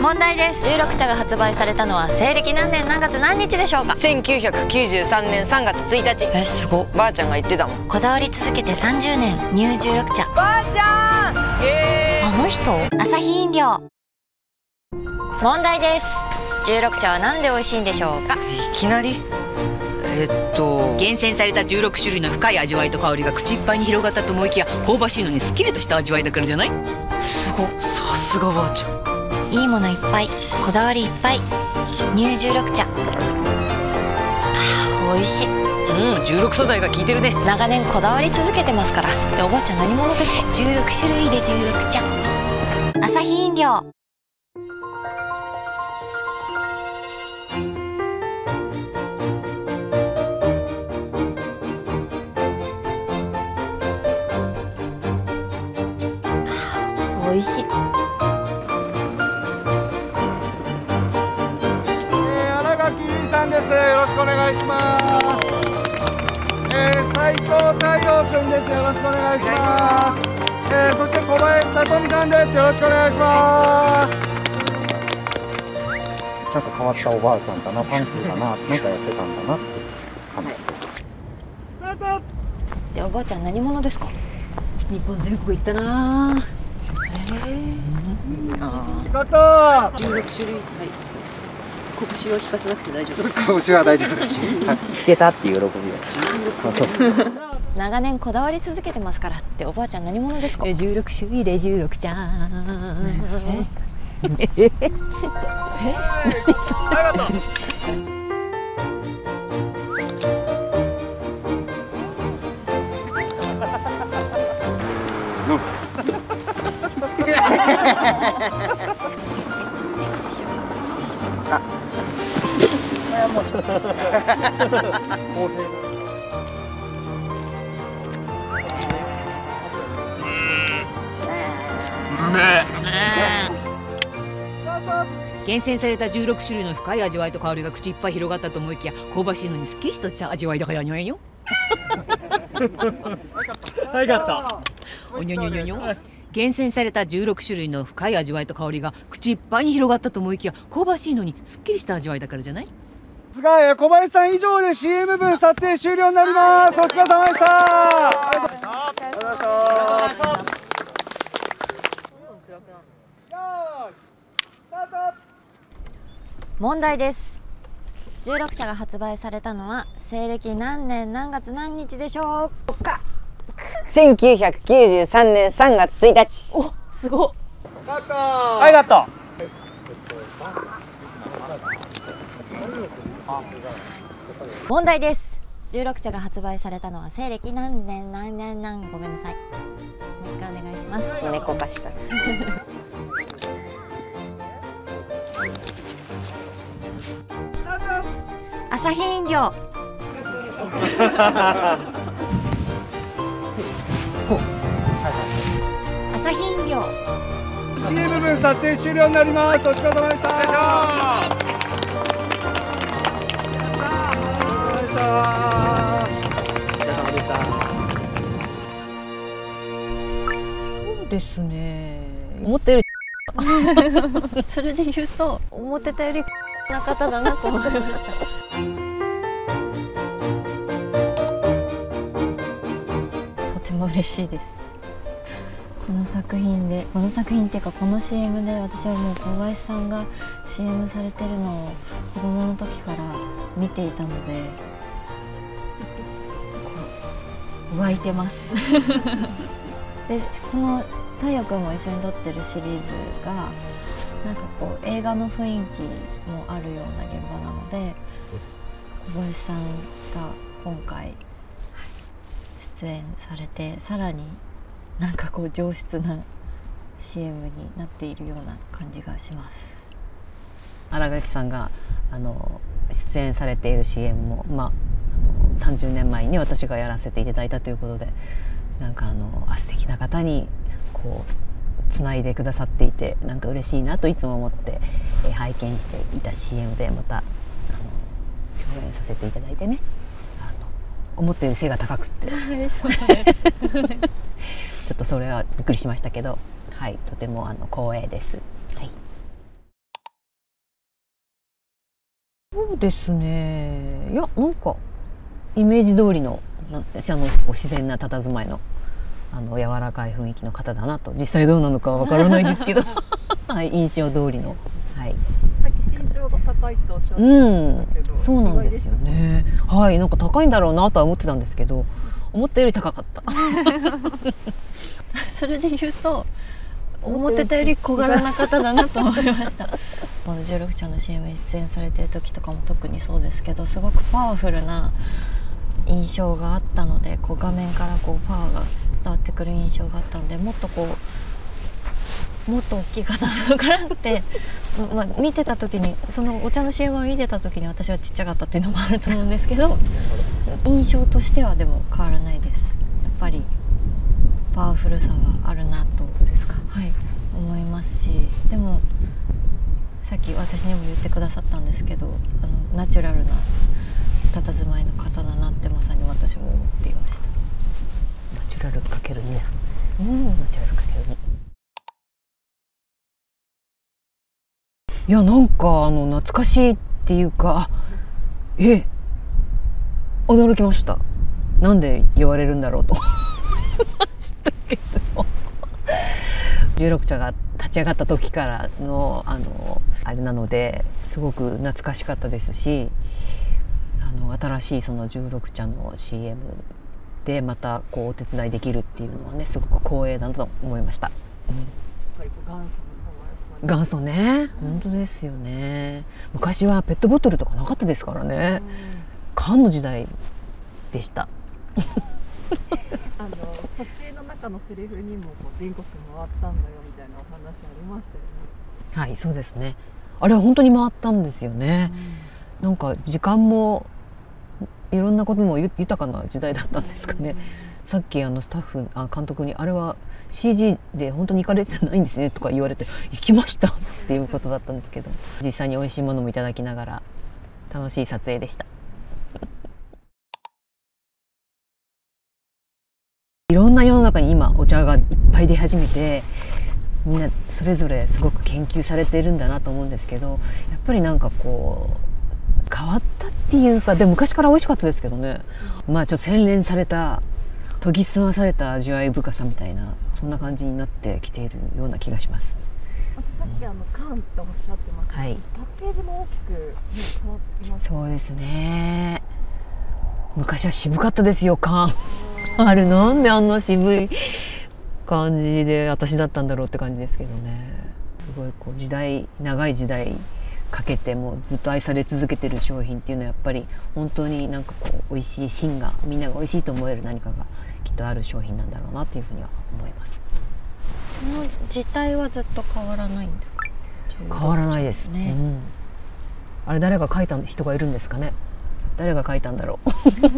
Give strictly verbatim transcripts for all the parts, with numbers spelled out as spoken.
問題です。じゅうろく茶が発売されたのは西暦何年何月何日でしょうか。 せんきゅうひゃくきゅうじゅうさんねんさんがつついたち。 え、すご。 ばあちゃんが言ってたもん。 こだわり続けてさんじゅうねん、ニューじゅうろく茶。 ばあちゃん、イエーイ。 あの人。アサヒ飲料。問題です。じゅうろく茶はなんで美味しいんでしょうか。 いきなり。えっと厳選されたじゅうろくしゅるいの深い味わいと香りが口いっぱいに広がったと思いきや、香ばしいのにすっきりとした味わいだからじゃない？ すご。 さすがばあちゃん。 いいものいっぱい、こだわりいっぱい、ニューじゅうろく茶。美味しい。 うん、じゅうろく素材が効いてるね。 長年こだわり続けてますから。で、おばあちゃん何者ですか。 じゅうろくしゅるいでじゅうろく茶。 アサヒ飲料。美味しい。 新垣結衣さんです。よろしくお願いします。えー、斉藤太陽くんです。よろしくお願いします。えー、そして小林さとみさんです。よろしくお願いします。ちょっと変わったおばあちゃんだな、ファンキーだな、なんかやってたんだなって感じです。スタート。 で、おばあちゃん何者ですか。 日本全国行ったな。 カット。 じゅうろくしゅるい、はい。拳は聞かせなくて大丈夫です。 拳は大丈夫です。聞けたっていう喜びを。 長年こだわり続けてますからって。おばあちゃん何者ですか。 じゅうろくしゅるいでじゅうろく茶。 何それ。 ええ。え。 ありがとう。 厳選されたじゅうろくしゅるいの深い味わいと香りが口いっぱい広がったと思いきや、香ばしいのにすっきりとした味わいだからにゃんよ。 はい、カット。 おにょにょにょにょ。厳選されたじゅうろくしゅるいの深い味わいと香りが口いっぱいに広がったと思いきや、香ばしいのにすっきりした味わいだからじゃない？ すが、えー、小林さん以上で シーエム 分撮影終了になります。お疲れ様でした。ありがとうございました。 問題です。じゅうろく茶が発売されたのは西暦何年何月何日でしょうか。 せんきゅうひゃくきゅうじゅうさんねんさんがつついたち。 お、すごっ。 カット。はい、カット。 問題です。じゅうろく茶が発売されたのは西暦何年何年何、ごめんなさい。もう一回お願いします。 猫化した。 アサヒ飲料。アサヒ飲料。 シーエム 分撮影終了になります。お疲れ様でした。 そうですね。思ったより。 それで言うと思ってたよりな方だなと思いました。とても嬉しいです。この作品で、この作品っていうかこの シーエム で私はもう小林さんが シーエム されてるのを子供の時から見ていたので、こう湧いてます。で、この太陽くんも一緒に撮ってるシリーズがなんかこう映画の雰囲気もあるような現場なので、小林さんが今回出演されて、さらになんかこう上質な シーエム になっているような感じがします。 新垣さんがあの出演されている シーエム も、まあ、あのさんじゅうねんまえに私がやらせていただいたということで、なんかあのあ素敵な方にこうつないでくださっていて、なんか嬉しいなといつも思って、えー、拝見していた シーエム でまたあの共演させていただいてね、あの思ったより背が高くってちょっとそれはびっくりしましたけど、はい、とてもあの光栄です。はい。 そうですね。いやなんかイメージ通りのなあのこう自然な佇まいのあの柔らかい雰囲気の方だなと、実際どうなのかはわからないですけど、はい、印象通りの、はい。 さっき身長が高いとおっしゃってうましたけど、 ん、そうなんですよね。はい、なんか高いんだろうなとは思ってたんですけど、思ったより高かった。 それで言うと思ってたより小柄な方だなと思いましたこのじゅうろくちゃんの シーエム に出演されてる時とかも特にそうですけど、すごくパワフルな印象があったので、こう画面からこうパワーが伝わってくる印象があったので、もっとこうもっと大きい方なのかなってまあ見てた時に、そのお茶の シーエム を見てた時に私はちっちゃかったっていうのもあると思うんですけど、印象としてはでも変わらないです。やっぱりパワフルさがあるなとですか、はい、思いますし、でもさっき私にも言ってくださったんですけど、あのナチュラルな佇まいの方だなってまさに私も思っていました。 ナチュラルかけるに、 うん、 ナチュラルかけるに。いやなんかあの懐かしいっていうか、え驚きました。なんで言われるんだろうとしたけど、じゅうろく茶が立ち上がった時からのあのあれなのですごく懐かしかったですし、あの新しいそのじゅうろく茶の シーエム でまたこうお手伝いできるっていうのはね、すごく光栄だなと思いました。うん、 やっぱり元祖の元祖ね、本当ですよね。昔はペットボトルとかなかったですからね、缶の時代でした。 あの撮影の中のセリフにもこう全国回ったんだよみたいなお話ありましたよね。 はい、そうですね。あれは本当に回ったんですよね。うん、なんか時間もいろんなことも豊かな時代だったんですかね。うん、さっきあのスタッフあ監督にあれは シージー で本当に行かれてないんですねとか言われて、行きましたっていうことだったんですけど、実際に美味しいものもいただきながら楽しい撮影でした。いろんな世の中に今お茶がいっぱい出始めて、みんなそれぞれすごく研究されているんだなと思うんですけど、やっぱりなんかこう変わったっていうか、でも昔から美味しかったですけどね、まあちょっと洗練された研ぎ澄まされた味わい深さみたいな、そんな感じになってきているような気がします。 あとさっきあの缶っておっしゃってましたけど、はい、パッケージも大きく、ね、変わってます。 そうですね。昔は渋かったですよ、缶。あれなんであんな渋い感じで私だったんだろうって感じですけどね。すごいこう時代長い時代かけてもずっと愛され続けてる商品っていうのはやっぱり本当になんかこう美味しい芯がみんなが美味しいと思える何かがきっとある商品なんだろうなというふうには思います。 この自体はずっと変わらないんですか？ 変わらないですね。うん、あれ誰が書いた人がいるんですかね。誰が書いたんだろう。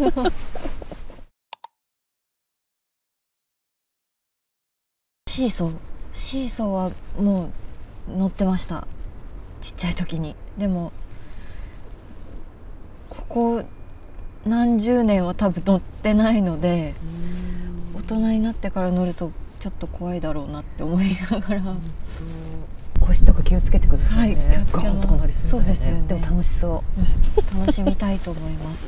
シーソーシーソーはもう乗ってました、ちっちゃい時に。でもここ何十年は多分乗ってないので、大人になってから乗るとちょっと怖いだろうなって思いながら、 腰とか気をつけてくださいね。 はい、気をつけます。そうですよね。 でも楽しそう。 楽しみたいと思います。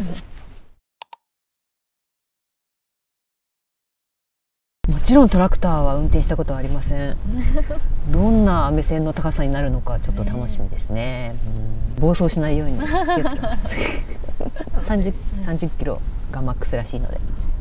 もちろんトラクターは運転したことはありません。どんな目線の高さになるのかちょっと楽しみですね。うん、暴走しないように気をつけます。さんじゅう、さんじゅっキロがマックスらしいので。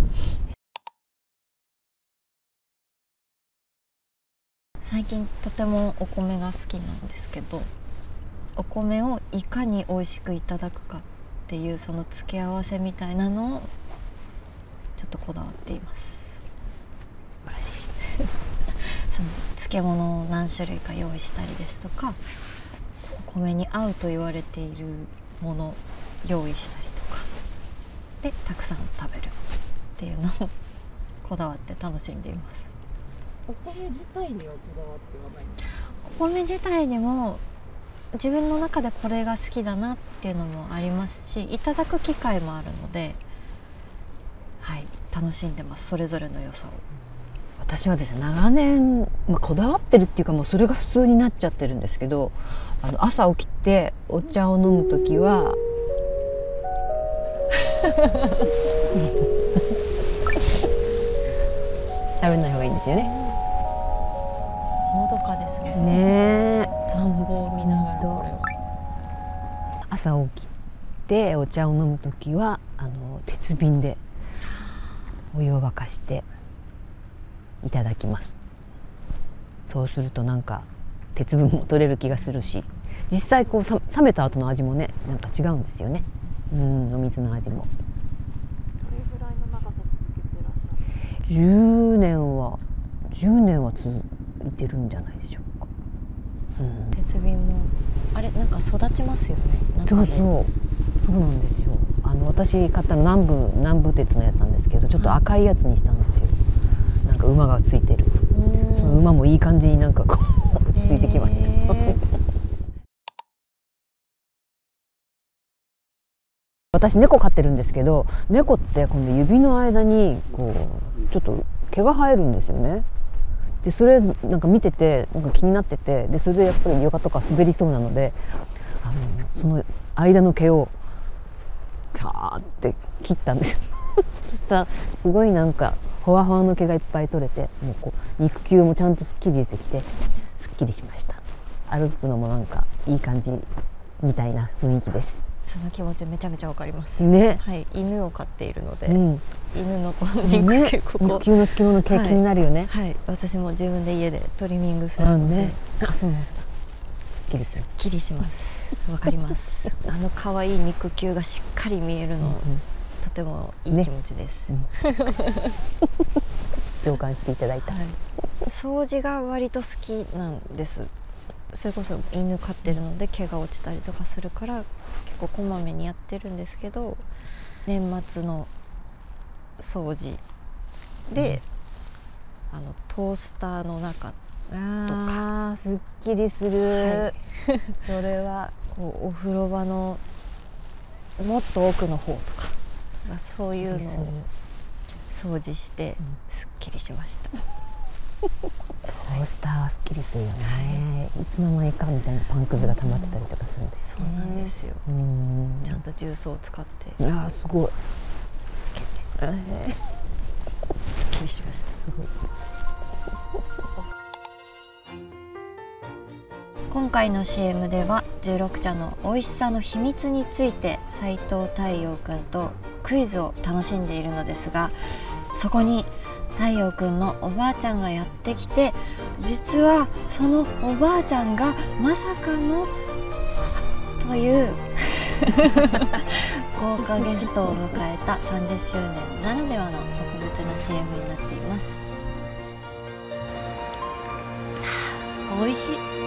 最近とてもお米が好きなんですけど、お米をいかに美味しくいただくかっていうその付け合わせみたいなのをちょっとこだわっています。 素晴らしい。 その漬物を何種類か用意したりですとか、お米に合うと言われているものを用意したりとかでたくさん食べるっていうのをこだわって楽しんでいます。 お米自体にはこだわってはないんですか？ お米自体にも自分の中でこれが好きだなっていうのもありますし、いただく機会もあるので、はい、楽しんでます、それぞれの良さを。 私はですね長年、まあ、こだわってるっていうかもうそれが普通になっちゃってるんですけど、あの朝起きてお茶を飲むときは食べない方がいいんですよね。 のどかですね。 ねえ。 田んぼを見ながらこれは。 朝起きてお茶を飲むときはあの鉄瓶でお湯を沸かしていただきます。そうするとなんか鉄分も取れる気がするし、実際こうさ冷めた後の味もねなんか違うんですよね。うん、お水の味も。 どれぐらいの長さ続けてらっしゃる？ じゅうねんはじゅうねんは続いてるんじゃないでしょうか。うん、 鉄瓶もあれなんか育ちますよね。 そうそうそうなんですよ。あの私買ったの南部南部鉄のやつなんですけど、ちょっと赤いやつにしたんですよ。なんか馬がついてる。その馬もいい感じになんかこう落ち着いてきました。私猫飼ってるんですけど、猫ってこの指の間にこうちょっと毛が生えるんですよね。でそれなんか見ててなんか気になってて、でそれでやっぱり床とか滑りそうなので、あのその間の毛をカーって切ったんですよ。そしたらすごいなんかほわほわの毛がいっぱい取れて、もうこう肉球もちゃんとすっきり出てきてすっきりしました。歩くのもなんかいい感じみたいな雰囲気です。 その気持ちめちゃめちゃわかりますね。 はい、犬を飼っているので、 うん、 犬のこの肉球、ここ肉球の隙間の毛気になるよね。 はい、はい、私も自分で家でトリミングするので、 ね、あ、そうなんだ。すっきりする。 すっきりします。わかります。あの可愛い肉球がしっかり見えるの、うん、とてもいい気持ちです。ね、うん、 共感していただいた。はい、 掃除が割と好きなんです。それこそ犬飼ってるので毛が落ちたりとかするから結構こまめにやってるんですけど、年末の掃除で、うん、あのトースターの中とかすっきりする、 はい、 それはこうお風呂場のもっと奥の方とかそういうのを掃除してすっきりしました。 トースターはすっきりするよね、はい、いつの間にかみたいなパンくずが溜まってたりとかするんで、 そうなんですよ。うん、ちゃんと重曹を使ってあーすごいつけて、えー、すっきりしました。すごい。今回の シーエム ではじゅうろく茶の美味しさの秘密について斉藤太陽くんとクイズを楽しんでいるのですが、そこに太陽くんのおばあちゃんがやってきて、実はそのおばあちゃんがまさかのという豪華ゲストを迎えたさんじゅっしゅうねんならではの特別な シーエム になっています。美味しい。